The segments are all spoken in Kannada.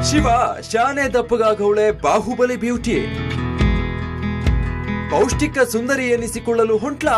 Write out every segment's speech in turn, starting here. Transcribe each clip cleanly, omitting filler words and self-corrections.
ಶಿವ ಶಾನೆ ದಪ್ಪಗಾಗವಳೆ ಬಾಹುಬಲಿ ಬ್ಯೂಟಿ. ಪೌಷ್ಟಿಕ ಸುಂದರಿ ಎನಿಸಿಕೊಳ್ಳಲು ಹೊಂಟ್ಲ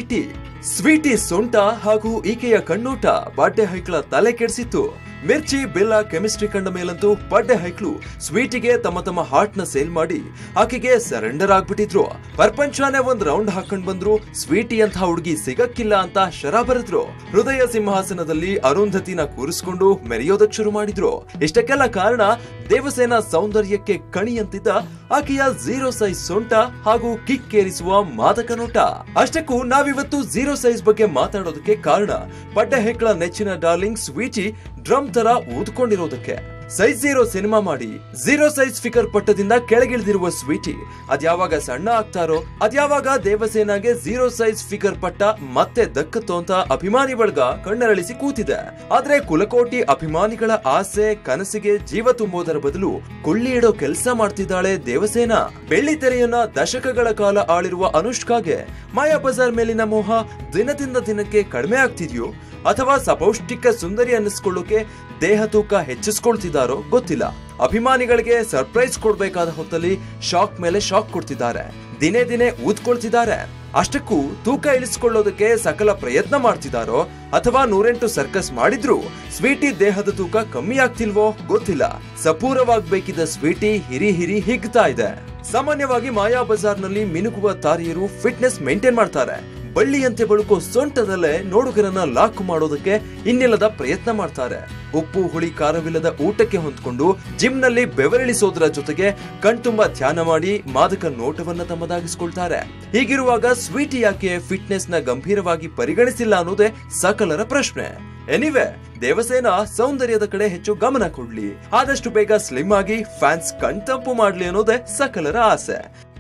ಸ್ವೀಟಿ ಸೊಂಟ ಹಾಗೂ ಈಕೆಯ ಕಣ್ಣೋಟ ಬಡ್ಡೆ ಹೈಕ್ಳ ತಲೆ ಕೆಡಿಸಿತ್ತು. ಮಿರ್ಚಿ ಬಿಲ್ಲ ಕೆಮಿಸ್ಟ್ರಿ ಕಂಡ ಮೇಲಂತೂ ಬಡ್ಡೆ ಹೈಕ್ಳು ಸ್ವೀಟಿಗೆ ತಮ್ಮ ಹಾರ್ಟ್ ನ ಸೇಲ್ ಮಾಡಿ ಆಕೆಗೆ ಸರೆಂಡರ್ ಆಗ್ಬಿಟ್ಟಿದ್ರು. ಪ್ರಪಂಚನೇ ಒಂದ್ ರೌಂಡ್ ಹಾಕೊಂಡ್ ಬಂದ್ರು. ಸ್ವೀಟಿ ಅಂತ ಹುಡುಗಿ ಸಿಗಕ್ಕಿಲ್ಲ ಅಂತ ಶರ ಬರೆದ್ರು. ಹೃದಯ ಸಿಂಹಾಸನದಲ್ಲಿ ಅರುಂಧತಿನ ಕೂರಿಸ್ಕೊಂಡು ಮೆರೆಯೋದಕ್ ಶುರು ಮಾಡಿದ್ರು. ಇಷ್ಟಕ್ಕೆಲ್ಲ ಕಾರಣ ದೇವಸೇನಾ ಸೌಂದರ್ಯಕ್ಕೆ ಕಣಿಯಂತಿದ್ದ ಆಕೆಯ 0 ಸೈಜ್ ಸೊಂಟ ಹಾಗೂ ಕಿಕ್ಕೇರಿಸುವ ಮಾದಕ ನೋಟ. ಅಷ್ಟಕ್ಕೂ ನಾವಿವತ್ತು 0 ಸೈಜ್ ಬಗ್ಗೆ ಮಾತಾಡೋದಕ್ಕೆ ಕಾರಣ ಬಡ್ಡೆ ಹೆಕ್ಳ ನೆಚ್ಚಿನ ಡಾರ್ಲಿಂಗ್ ಸ್ವೀಟಿ ಡ್ರಮ್ ತರ ಊದ್ಕೊಂಡಿರೋದಕ್ಕೆ. ಸೈಜ್ 0 ಸಿನಿಮಾ ಮಾಡಿ 0 ಸೈಜ್ ಫಿಗರ್ ಪಟ್ಟದಿಂದ ಕೆಳಗಿಳಿದಿರುವ ಸ್ವೀಟಿ ಅದ್ಯಾವಾಗ ಸಣ್ಣ ಆಗ್ತಾರೋ ಅದ್ಯಾವಾಗ ದೇವಸೇನಾಗೆ 0 ಸೈಜ್ ಫಿಗರ್ ಪಟ್ಟ ಮತ್ತೆ ದಕ್ಕತ್ತೋ ಅಂತ ಅಭಿಮಾನಿ ಬಳಗ ಕಣ್ಣರಳಿಸಿ ಕೂತಿದೆ. ಆದ್ರೆ ಕುಲಕೋಟಿ ಅಭಿಮಾನಿಗಳ ಆಸೆ ಕನಸಿಗೆ ಜೀವ ತುಂಬೋದರ ಬದಲು ಕೊಳ್ಳಿ ಇಡೋ ಕೆಲಸ ಮಾಡ್ತಿದ್ದಾಳೆ ದೇವಸೇನಾ. ಬೆಳ್ಳಿ ತೆರೆಯನ್ನ ದಶಕಗಳ ಕಾಲ ಆಳಿರುವ ಅನುಷ್ಕಾಗೆ ಮಾಯಾ ಬಜಾರ್ ಮೇಲಿನ ಮೋಹ ದಿನದಿಂದ ದಿನಕ್ಕೆ ಕಡಿಮೆ ಆಗ್ತಿದ್ಯೋ ಅಥವಾ ಸಪೌಷ್ಟಿಕ ಸುಂದರಿ ಅನ್ನಿಸ್ಕೊಳ್ಳೋಕೆ ದೇಹ ತೂಕ ಹೆಚ್ಚಿಸ್ಕೊಳ್ತಿದ್ದಾರೋ ಗೊತ್ತಿಲ್ಲ. ಅಭಿಮಾನಿಗಳಿಗೆ ಸರ್ಪ್ರೈಸ್ ಕೊಡ್ಬೇಕಾದ ಹೊತ್ತಲ್ಲಿ ಶಾಕ್ ಮೇಲೆ ಶಾಕ್ ಕೊಡ್ತಿದ್ದಾರೆ. ದಿನೇ ದಿನೇ ಊದ್ಕೊಳ್ತಿದ್ದಾರೆ. ಅಷ್ಟಕ್ಕೂ ತೂಕ ಇಳಿಸ್ಕೊಳ್ಳೋದಕ್ಕೆ ಸಕಲ ಪ್ರಯತ್ನ ಮಾಡ್ತಿದ್ದಾರೋ ಅಥವಾ 108 ಸರ್ಕಸ್ ಮಾಡಿದ್ರು ಸ್ವೀಟಿ ದೇಹದ ತೂಕ ಕಮ್ಮಿ ಆಗ್ತಿಲ್ವೋ ಗೊತ್ತಿಲ್ಲ. ಸಪೂರವಾಗಬೇಕಿದ್ದ ಸ್ವೀಟಿ ಹಿರಿ ಹಿಗ್ತಾ ಇದೆ. ಸಾಮಾನ್ಯವಾಗಿ ಮಾಯಾ ಬಜಾರ್ ನಲ್ಲಿ ಮಿನುಗುವ ತಾರಿಯರು ಫಿಟ್ನೆಸ್ ಮೇಂಟೈನ್ ಮಾಡ್ತಾರೆ. ಬಳ್ಳಿಯಂತೆ ಬಳುಕೋ ಸೊಂಟದಲ್ಲೇ ನೋಡುಗರನ್ನ ಲಾಕ್ ಮಾಡೋದಕ್ಕೆ ಇನ್ನಿಲ್ಲದ ಪ್ರಯತ್ನ ಮಾಡ್ತಾರೆ. ಉಪ್ಪು ಹುಳಿ ಖಾರವಿಲ್ಲದ ಊಟಕ್ಕೆ ಹೊಂದ್ಕೊಂಡು ಜಿಮ್ ನಲ್ಲಿ ಬೆವರಿಳಿಸೋದ್ರ ಜೊತೆಗೆ ಕಣ್ತುಂಬ ಧ್ಯಾನ ಮಾಡಿ ಮಾದಕ ನೋಟವನ್ನ ತಮ್ಮದಾಗಿಸ್ಕೊಳ್ತಾರೆ. ಹೀಗಿರುವಾಗ ಸ್ವೀಟಿ ಯಾಕೆ ಫಿಟ್ನೆಸ್ ನ ಗಂಭೀರವಾಗಿ ಪರಿಗಣಿಸಿಲ್ಲ ಅನ್ನೋದೇ ಸಕಲರ ಪ್ರಶ್ನೆ. ಎನಿವೆ ದೇವಸೇನಾ ಸೌಂದರ್ಯದ ಕಡೆ ಹೆಚ್ಚು ಗಮನ ಕೊಡ್ಲಿ, ಆದಷ್ಟು ಬೇಗ ಸ್ಲಿಮ್ ಆಗಿ ಫ್ಯಾನ್ಸ್ ಕಣ್ತಂಪು ಮಾಡ್ಲಿ ಅನ್ನೋದೇ ಸಕಲರ ಆಸೆ.